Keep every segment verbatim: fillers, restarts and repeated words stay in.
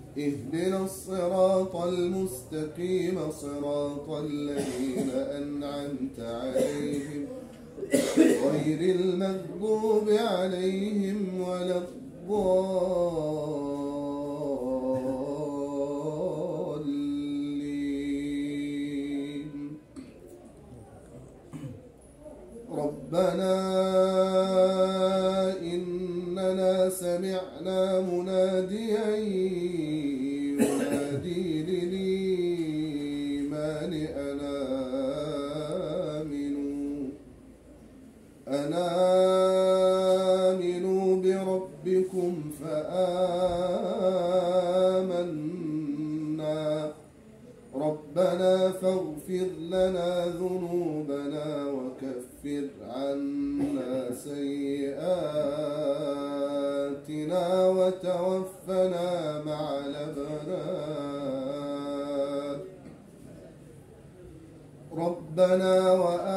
اهدنا الصراط المستقيم صراط الذين أنعمت عليهم غير المغضوب عليهم ولا الضالين. ربنا إننا سمعنا مناديا ينادي للإيمان أن آمنوا أن آمنوا بربكم فآمنا ربنا فاغفر لنا ذنوبنا وكفر عنا سيئاتنا وتوفنا مع الأبرار. ربنا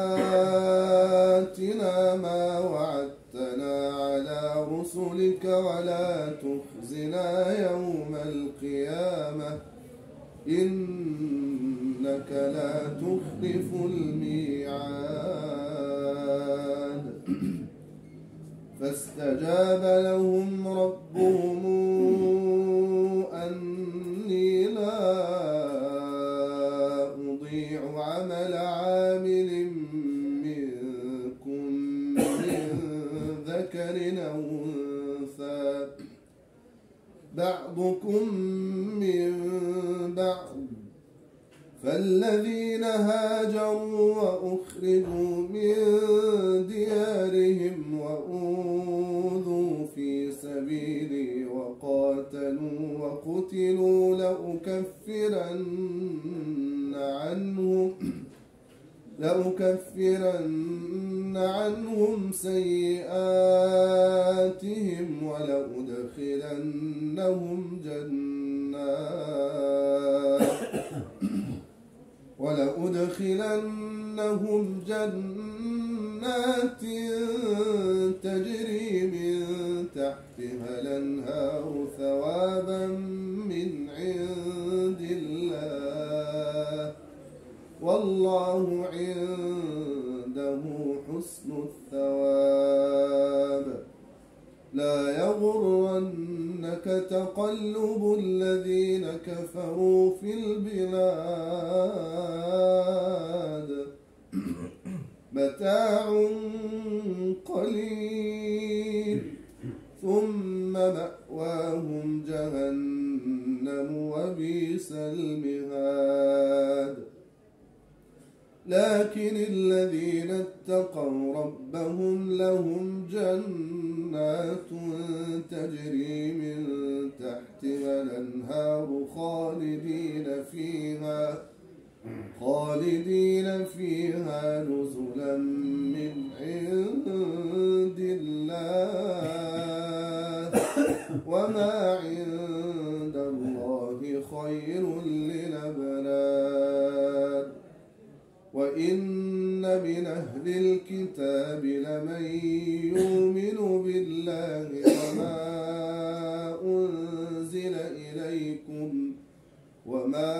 وآتنا ما وعدتنا على رسلك ولا تخزنا يوم القيامة إنك لا تخلف الميعاد. فاستجاب لهم ربهم أني لا أضيع عمل عامل منكم من ذكر أو أنثى بعضكم من بعض فالذين هاجروا وأخرجوا من ديارهم وأوذوا في سبيلي وقاتلوا وقتلوا لأكفرن عنهم لأكفرن عنهم سيئاتهم ولأدخلنهم جنات ولأدخلنهم جنات تجري من تحتها الأنهار ثوابا من عند الله والله عنده حسن الثواب. لا يغرنك تقلب الذين كفروا في البلاد متاع قليل ثم مأواهم جهنم وبئس المهاد. لكن الذين اتقوا ربهم لهم جنات تجري من تحتها الأنهار خالدين فيها خالدين فيها نزلا من عند الله وما عند الله خير للأبرار. وإن من أهل الكتاب لمن يؤمن بالله وما أنزل إليكم وما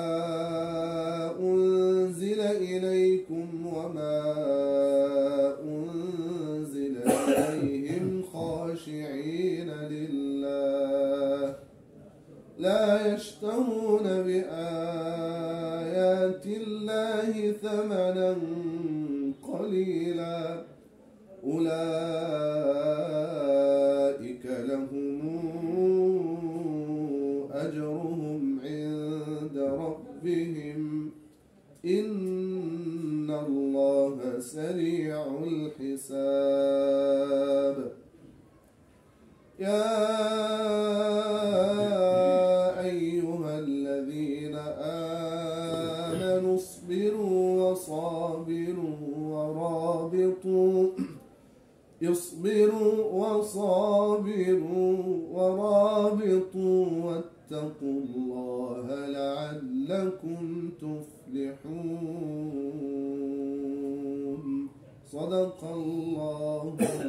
أنزل إليكم وما أنزل إليهم خاشعين لله لا يشترون بآيات الله ثمنا قليلا أولئك لهم أجرهم عند ربهم إن الله سريع الحساب. يا أيها الذين آمنوا اصبروا وصابروا ورابطوا اصبروا وصابروا ورابطوا واتقوا الله لعلكم تفلحون. صدق الله.